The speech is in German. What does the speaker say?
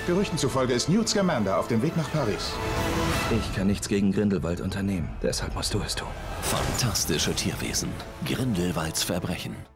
Gerüchten zufolge ist Newt Scamander auf dem Weg nach Paris. Ich kann nichts gegen Grindelwald unternehmen, deshalb musst du es tun. Fantastische Tierwesen. Grindelwalds Verbrechen.